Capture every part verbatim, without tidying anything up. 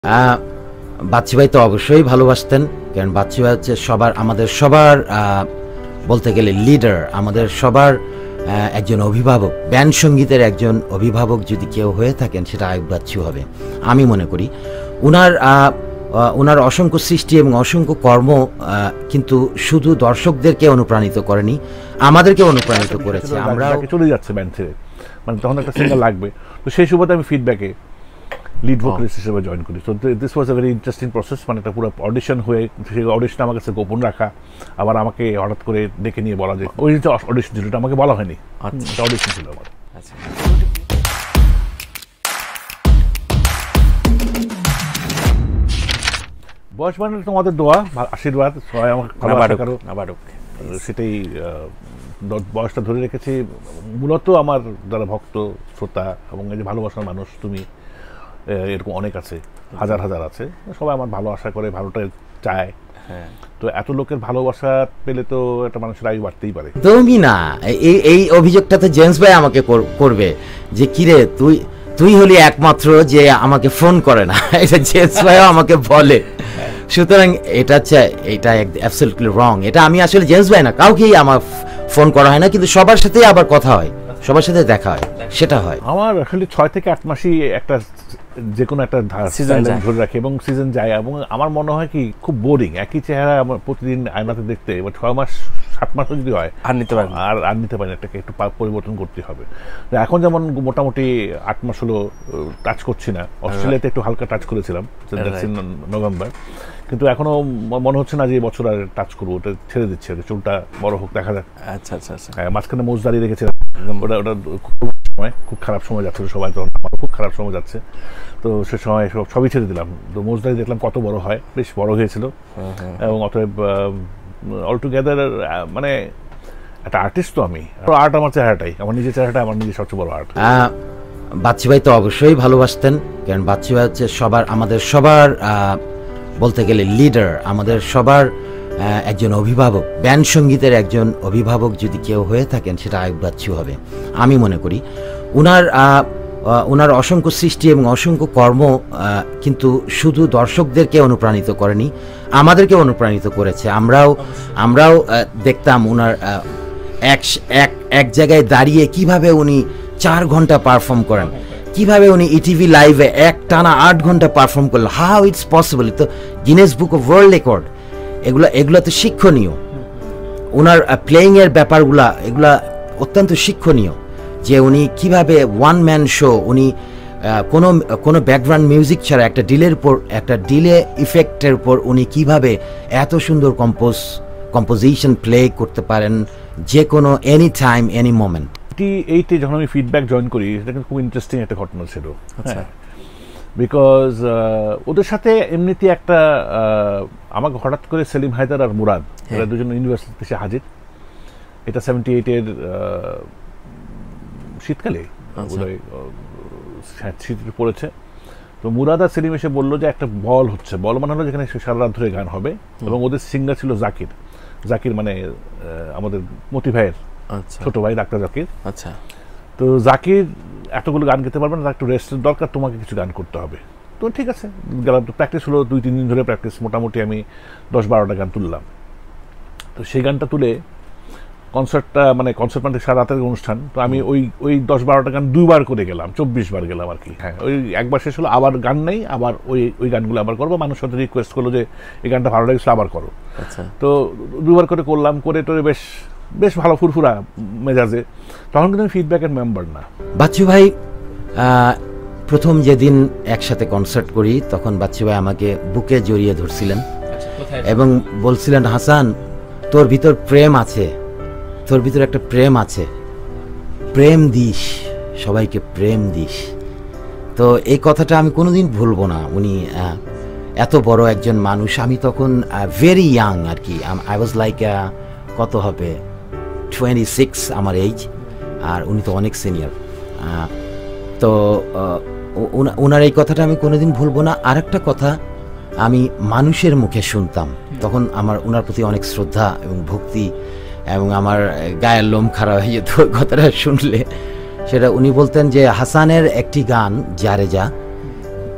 বাচ্চু ভাই তো অবশ্যই ভালোবাসতেন, কারণ বাচ্চু ভাই হচ্ছে সবার আমাদের সবার বলতে গেলে লিডার, আমাদের সবার একজন অভিভাবক, ব্যান্ড সঙ্গীতের একজন অভিভাবক যদি কেউ হয়ে থাকেন সেটা আয়ুব বাচ্চু হবে আমি মনে করি। উনার ওনার অসংখ্য সৃষ্টি এবং অসংখ্য কর্ম কিন্তু শুধু দর্শকদেরকে অনুপ্রাণিত করেনি, আমাদেরকে অনুপ্রাণিত করেছে। আমরা চলে যাচ্ছে ব্যান্ড ছেড়ে, মানে তখন একটা সিঙ্গার লাগবে, তো সেই সুবাদে আমি ফিডব্যাকে লিড ভোকালিস্ট হিসেবে জয়েন করি। তো this was a very interesting process, মানে একটা পুরো অডিশন হয়ে সেই অডিশনটা আমার কাছে গোপন রাখা, আবার আমাকে হঠাৎ করে ডেকে নিয়ে বলা যে ওই যে অডিশন ছিল, এটা আমাকে বলা হয়নি, আচ্ছা অডিশন ছিল আমার। আচ্ছা, বয়স মানে তোমাদের দোয়া আশীর্বাদ, সবাই আমাকে ভালোবাসা করো, সেটাই বয়সটা ধরে রেখেছি। মূলত আমার যারা ভক্ত শ্রোতা এবং এই যে ভালোবাসার মানুষ তুমি এরকম অনেক আছে, হাজার হাজার আছে, সবাই আমার ভালো আশা করে, ভালোটা চায়। তো এত লোকের ভালোবাসা পেলে তো একটা মানুষের আয়ু বাড়তেই পারে। তুমি না এই এই অভিযোগটা তো জেমস ভাই আমাকে করবে যে কিরে তুই তুই হলি একমাত্র যে আমাকে ফোন করে না, এটা জেমস ভাইও আমাকে বলে। সুতরাং এটা এটা অ্যাবসলিউটলি রং। এটা আমি আসলে জেমস ভাই না, কাউকেই আমার ফোন করা হয় না, কিন্তু সবার সাথেই আবার কথা হয়, সবার সাথে দেখা হয়, সেটা হয়। আমার আসলে ছয় থেকে আট মাসই একটা যে কোনো একটা সিজন ধরে রাখি এবং সিজন যায়, এবং আমার মনে হয় কি খুব বোরিং একই চেহারা আমার প্রতিদিন আয়নাতে দেখতে। এবার ছয় মাস সাত মাসও যদি হয় আর নিতে পারি আর আর নিতে পারি এটাকে একটু পরিবর্তন করতে হবে। এখন যেমন মোটামুটি আট মাস হলো টাচ করছি না, অস্ট্রেলিয়াতে একটু হালকা টাচ করেছিলাম নভেম্বর, কিন্তু এখনো মনে হচ্ছে না যে এই বছর আর টাচ করবো, ওটা ছেড়ে দিচ্ছে, চুলটা বড় হোক দেখা যাক। আচ্ছা আচ্ছা আচ্ছা, মাঝখানে মোজ দাঁড়িয়ে রেখেছিলাম, ওটা ওটা সময় খুব খারাপ সময় যাচ্ছিল, সবাই তখন আমার খুব খারাপ সময় যাচ্ছে, তো সে সময় সব সবই ছেড়ে দিলাম। তো মোজদারি দেখলাম কত বড় হয়, বেশ বড় হয়েছিল, এবং অতএব অল টুগেদার মানে একটা আর্টিস্ট তো আমি, আর্ট আমার চেহারাটাই, আমার নিজের চেহারাটা আমার নিজের সবচেয়ে বড় আর্ট। বাচ্চু ভাই তো অবশ্যই ভালোবাসতেন, কারণ বাচ্চু ভাই হচ্ছে সবার আমাদের সবার বলতে গেলে লিডার, আমাদের সবার একজন অভিভাবক, ব্যান্ড সঙ্গীতের একজন অভিভাবক যদি কেউ হয়ে থাকেন সেটা আয়ুব বাচ্চু হবে আমি মনে করি। উনার ওনার অসংখ্য সৃষ্টি এবং অসংখ্য কর্ম কিন্তু শুধু দর্শকদেরকে অনুপ্রাণিত করেনি, আমাদেরকে অনুপ্রাণিত করেছে। আমরাও আমরাও দেখতাম ওনার এক এক জায়গায় দাঁড়িয়ে কিভাবে উনি চার ঘন্টা পারফর্ম করেন, কিভাবে উনি ইটিভি লাইভে এক টানা আট ঘন্টা পারফর্ম করলেন, হাউ ইটস পসিবল। তো Guinness book of world record, এগুলো এগুলো তো শিক্ষণীয়। ওনার প্লেয়িংয়ের ব্যাপারগুলা এগুলা অত্যন্ত শিক্ষণীয়, যে উনি কিভাবে ওয়ান ম্যান শো, উনি কোনো কোনো ব্যাকগ্রাউন্ড মিউজিক ছাড়া একটা ডিলের উপর একটা ডিলে ইফেক্টের উপর উনি কিভাবে এত সুন্দর কম্পোজ কম্পোজিশন প্লে করতে পারেন যে কোনো এনি টাইম এনি মোমেন্ট। এইতে যখন আমি ফিডব্যাক জয়েন করি, এটা কিন্তু খুব ইন্টারেস্টিং একটা ঘটনা ছিল, বিকজ ওদের সাথে এমনিতে একটা আমাকে হঠাৎ করে সেলিম হায়দার আর মুরাদ, এরা দুজন ইউনিভার্সিটিতে এসে হাজির, এটা সেভেন্টি এইটের শীতকালে শীত পড়েছে। তো মুরাদ আর সেলিম এসে বললো যে একটা বল হচ্ছে, বল মানে হলো যেখানে সারা রাত ধরে গান হবে, এবং ওদের সিঙ্গার ছিল জাকির, জাকির মানে আমাদের মতি ভাইয়ের ছোট ভাই ডাক্তার জাকির। আচ্ছা, তো জাকির এতগুলো গান গেতে পারবে না, একটু রেস্টের দরকার, তোমাকে কিছু গান করতে হবে। তো ঠিক আছে গেলাম, তো প্র্যাকটিস হলো দুই তিন দিন ধরে প্র্যাকটিস, মোটামুটি আমি দশ বারোটা গান তুললাম। তো সেই গানটা তুলে কনসার্টটা মানে কনসার্ট মানে সারা রাতের অনুষ্ঠান, তো আমি ওই ওই দশ বারোটা গান দুইবার করে গেলাম, চব্বিশ বার গেলাম আর কি। হ্যাঁ, ওই একবার শেষ হলো, আবার গান নেই, আবার ওই ওই গানগুলো আবার করবো, মানুষ সাথে রিকোয়েস্ট করলো যে এই গানটা ভালো লাগছে আবার করো। আচ্ছা, তো দুবার করে করলাম, করে টোরে বেশ বেশ ভালো ফুরফুরা মেজাজে। তখন কিন্তু আমি ফিডব্যাকের মেম্বার না। বাচ্চু ভাই প্রথম যেদিন একসাথে কনসার্ট করি, তখন বাচ্চু ভাই আমাকে বুকে জড়িয়ে ধরছিলেন এবং বলছিলেন, হাসান তোর ভিতর প্রেম আছে, তোর ভিতর একটা প্রেম আছে, প্রেম দিস, সবাইকে প্রেম দিস। তো এই কথাটা আমি কোনোদিন ভুলবো না। উনি এত বড় একজন মানুষ, আমি তখন ভেরি ইয়াং আর কি, আই ওয়াজ লাইক কত হবে টোয়েন্টি সিক্স আমার এইজ, আর উনি তো অনেক সিনিয়র। তো ওনার এই কথাটা আমি কোনোদিন ভুলবো না। আর একটা কথা আমি মানুষের মুখে শুনতাম, তখন আমার ওনার প্রতি অনেক শ্রদ্ধা এবং ভক্তি, এবং আমার গায়ের লোম খারাপ হয়ে যেত কথাটা শুনলে। সেটা উনি বলতেন যে হাসানের একটি গান জারে যা,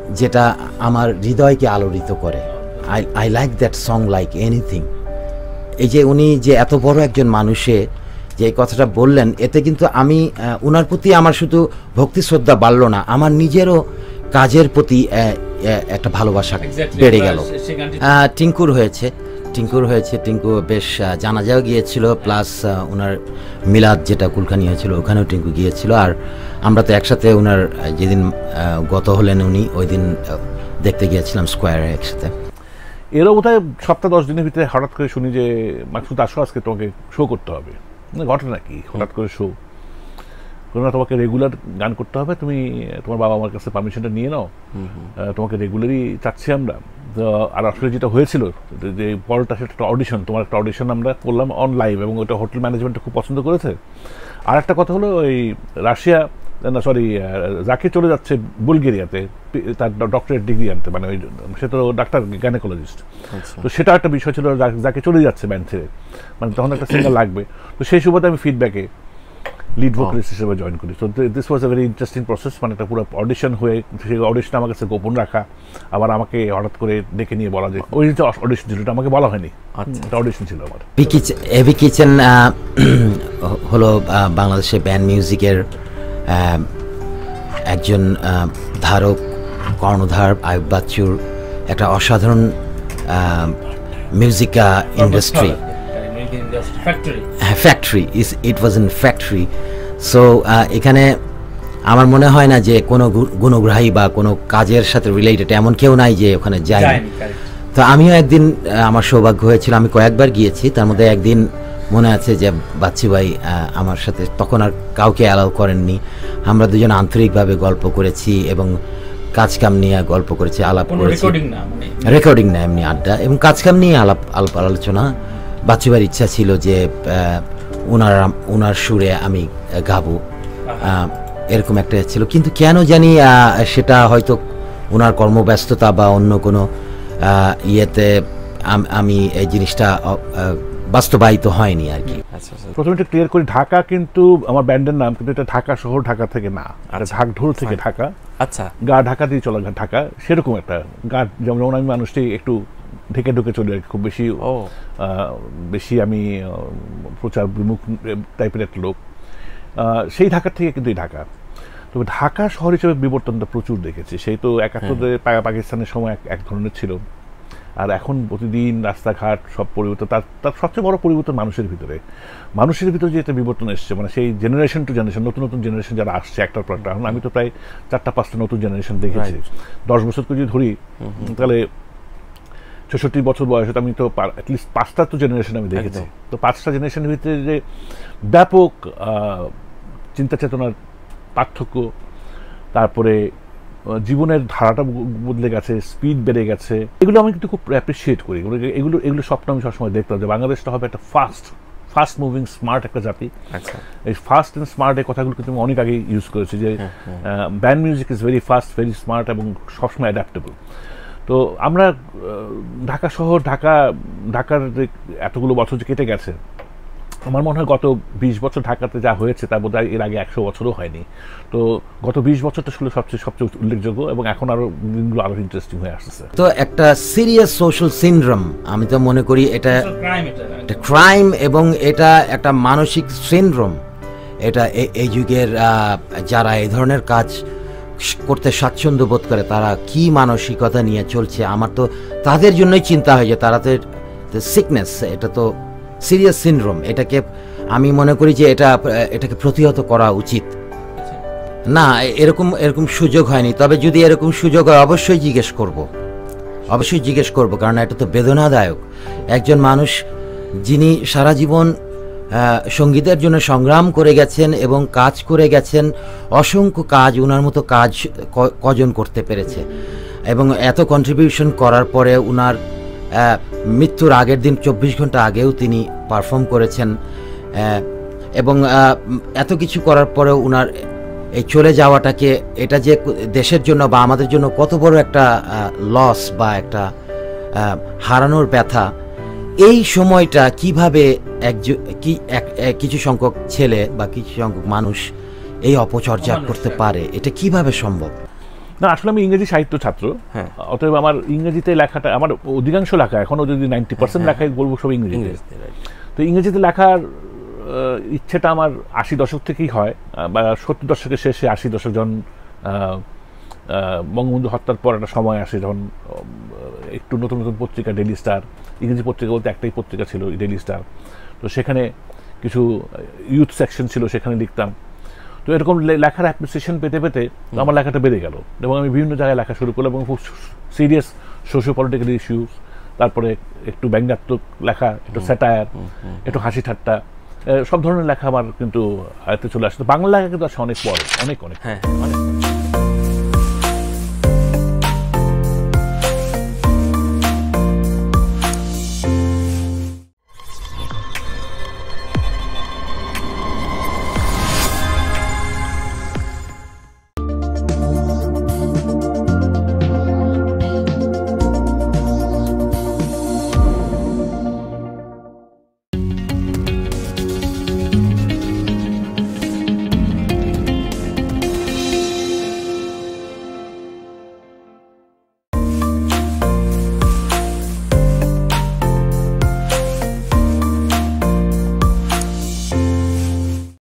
যেটা আমার হৃদয়কে আলোড়িত করে। I I like that song like anything. এই যে উনি যে এত বড় একজন মানুষে যে এই কথাটা বললেন, এতে কিন্তু আমি ওনার প্রতি আমার শুধু ভক্তি শ্রদ্ধা বাড়লো না, আমার নিজেরও কাজের প্রতি একটা ভালোবাসা বেড়ে গেল। টিঙ্কুর হয়েছে টিঙ্কুর হয়েছে টিঙ্কু বেশ জানাজাও গিয়েছিল, প্লাস ওনার মিলাদ যেটা কুলখানি হয়েছিল ওখানেও টিঙ্কু গিয়েছিল। আর আমরা তো একসাথে ওনার যেদিন গত হলেন উনি, ওই দিন দেখতে গিয়েছিলাম স্কোয়ারে একসাথে। এরও বোধহয় সপ্তাহ দশ দিনের ভিতরে হঠাৎ করে শুনি যে মাকসুদ আসো, আজকে তোমাকে শো করতে হবে। ঘটনা কি? হঠাৎ করে শো কোনো, তোমাকে রেগুলার গান করতে হবে, তুমি তোমার বাবা আমার কাছে পারমিশনটা নিয়ে নাও, তোমাকে রেগুলারই চাচ্ছি আমরা। আর আসলে যেটা হয়েছিল যে পরটা সেটা একটা অডিশন, তোমার একটা অডিশন আমরা করলাম অন লাইভ, এবং ওটা হোটেল ম্যানেজমেন্টটা খুব পছন্দ করেছে। আর একটা কথা হলো, ওই রাশিয়া না সরি জাকির চলে যাচ্ছে বুলগেরিয়াতে তার ডক্টরেট ডিগ্রি আনতে, মানে ওই সে তো ডাক্তার গাইনোকোলজিস্ট। তো সেটা একটা বিষয় ছিল, যাকে চলে যাচ্ছে ব্যান্ড ছেড়ে, মানে তখন একটা সিঙ্গার লাগবে। তো সেই সুবাদে আমি ফিডব্যাকে লিড ভোকালিস্ট হিসেবে জয়েন করি। So this was a very interesting process, মানে একটা পুরো অডিশন হয়ে সেই অডিশন আমার কাছে গোপন রাখা, আবার আমাকে হঠাৎ করে ডেকে নিয়ে বলা যে ওই যে অডিশন ছিল, এটা আমাকে বলা হয়নি, একটা অডিশন ছিল আমার। এবি কিচেন হলো বাংলাদেশের ব্যান্ড মিউজিকের একজন ধারক, কর্ণধার, আয়ুব বাচ্চুর একটা অসাধারণ music industry, factory, it was in factory. So এখানে আমার মনে হয় না যে কোনো গুণগ্রাহী বা কোনো কাজের সাথে রিলেটেড এমন কেউ নাই যে ওখানে যায়। তো আমিও একদিন আমার সৌভাগ্য হয়েছিল, আমি কয়েকবার গিয়েছি, তার মধ্যে একদিন মনে আছে যে বাচ্চি ভাই আমার সাথে, তখন আর কাউকে অ্যালাউ করেননি, আমরা দুজন আন্তরিকভাবে গল্প করেছি এবং কাজকাম নিয়ে গল্প করেছি, আলাপ করেছি, রেকর্ডিং না এমনি আড্ডা, এবং কাজকাম নিয়ে আলাপ আলাপ আলোচনা। বাচ্চি ভাইয়ের ইচ্ছা ছিল যে ওনার ওনার সুরে আমি গাবো, এরকম একটা ছিল, কিন্তু কেন জানি সেটা হয়তো ওনার কর্মব্যস্ততা বা অন্য কোনো ইয়েতে আমি এই জিনিসটা বাস্তবায়িত হয়নি আর কি। প্রথমে একটু ক্লিয়ার করি, ঢাকা কিন্তু আমার ব্যান্ডের নাম, কিন্তু এটা ঢাকা শহর ঢাকা থেকে না, ঢাকঢোল থেকে ঢাকা। আচ্ছা, গা ঢাকা দিয়ে চলা ঢাকা, সেরকম একটা গা, যেমন আমি মানুষটি একটু ঢেকে ঢুকে চলে আর খুব বেশি বেশি আমি প্রচার বিমুখ টাইপের একটা লোক, সেই ঢাকার থেকে কিন্তু এই ঢাকা। তবে ঢাকা শহর হিসেবে বিবর্তনটা প্রচুর দেখেছি। সেই তো একাত্তরে পাকিস্তানের সময় এক ধরনের ছিল, আর এখন প্রতিদিন রাস্তাঘাট সব পরিবর্তন। তার তার সবচেয়ে বড় পরিবর্তন মানুষের ভিতরে, মানুষের ভিতরে যে একটা বিবর্তন এসছে, মানে সেই জেনারেশন টু জেনারেশন, নতুন নতুন জেনারেশন যারা আসছে একটার পর একটা। এখন আমি তো প্রায় চারটা পাঁচটা নতুন জেনারেশন দেখেছি। দশ বছরকে যদি ধরি তাহলে ছেষট্টি বছর বয়সে আমি তো অ্যাটলিস্ট পাঁচটা তো জেনারেশন আমি দেখেছি। তো পাঁচটা জেনারেশনের ভিতরে যে ব্যাপক চিন্তা চেতনার পার্থক্য, তারপরে জীবনের ধারাটা বদলে গেছে, স্পিড বেড়ে গেছে, এগুলো আমি কিন্তু খুব অ্যাপ্রিসিয়েট করি। এগুলো এগুলো স্বপ্ন আমি সবসময় দেখতাম যে বাংলাদেশটা হবে একটা ফাস্ট ফাস্ট মুভিং স্মার্ট একটা জাতি। এই ফাস্ট অ্যান্ড স্মার্ট এই কথাগুলো কিন্তু আমি অনেক আগে ইউজ করেছি, যে band music is very fast, very smart এবং সবসময় অ্যাডাপ্টেবল। তো আমরা ঢাকা শহর, ঢাকা ঢাকার যে এতগুলো বছর যে কেটে গেছে, আমার মনে হয় গত বিশ বছর ঢাকাতে যা হয়েছে তা বোধহয় এর আগে একশো বছরও হয়নি। তো গত বিশ বছরটা ছিল সবচেয়ে সবচেয়ে উল্লেখযোগ্য, এবং এখন আরো দিনগুলো আরো ইন্টারেস্টিং হয়ে আসছে। তো একটা সিরিয়াস সোশ্যাল সিনড্রোম আমি তো মনে করি, এটা একটা ক্রাইম এবং এটা একটা মানসিক সিনড্রোম। এটা এই যুগের যারা এই ধরনের কাজ করতে স্বাচ্ছন্দ্য বোধ করে, তারা কি মানসিকতা নিয়ে চলছে, আমার তো তাদের জন্যই চিন্তা হয় যে তারা তো সিকনেস, এটা তো সিরিয়াস সিনড্রোম। এটাকে আমি মনে করি যে এটা এটাকে প্রতিহত করা উচিত না। এরকম এরকম সুযোগ হয়নি, তবে যদি এরকম সুযোগ হয় অবশ্যই জিজ্ঞেস করব, অবশ্যই জিজ্ঞেস করব, কারণ এটা তো বেদনাদায়ক। একজন মানুষ যিনি সারা জীবন সঙ্গীতের জন্য সংগ্রাম করে গেছেন এবং কাজ করে গেছেন, অসংখ্য কাজ, ওনার মতো কাজ কজন করতে পেরেছে, এবং এত কন্ট্রিবিউশন করার পরে ওনার মৃত্যুর আগের দিন চব্বিশ ঘন্টা আগেও তিনি পারফর্ম করেছেন, এবং এত কিছু করার পরেও ওনার এই চলে যাওয়াটাকে, এটা যে দেশের জন্য বা আমাদের জন্য কত বড় একটা লস বা একটা হারানোর ব্যথা, এই সময়টা কিভাবে এক কিছু সংখ্যক ছেলে বা কিছু সংখ্যক মানুষ এই অপচর্যা করতে পারে, এটা কিভাবে সম্ভব? না আসলে আমি ইংরেজি সাহিত্য ছাত্র, অতএব আমার ইংরেজিতে লেখাটা আমার অধিকাংশ লেখা এখনো যদি নাইনটি পার্সেন্ট লেখাই বলবো সব ইংরেজিতে। তো ইংরেজিতে লেখার ইচ্ছেটা আমার আশি দশক থেকেই হয়, বা সত্তর দশকের শেষে আশি দশক যখন বঙ্গবন্ধু হত্যার পর একটা সময় আসে যখন একটু নতুন নতুন পত্রিকা, ডেইলি স্টার, ইংরেজি পত্রিকা বলতে একটাই পত্রিকা ছিল ডেইলি স্টার, তো সেখানে কিছু ইউথ সেকশন ছিল, সেখানে লিখতাম। তো এরকম লেখার অ্যাপ্রিসিয়েশন পেতে পেতে আমার লেখাটা বেড়ে গেল এবং আমি বিভিন্ন জায়গায় লেখা শুরু করলাম এবং খুব সিরিয়াস সোশিও পলিটিক্যাল ইস্যুস, তারপরে একটু ব্যঙ্গাত্মক লেখা, একটু স্যাটায়ার, একটু হাসি ঠাট্টা, সব ধরনের লেখা আমার কিন্তু আয়ত্তে চলে আসে। বাংলা লেখা কিন্তু আসলে অনেক বড়, অনেক অনেক অনেক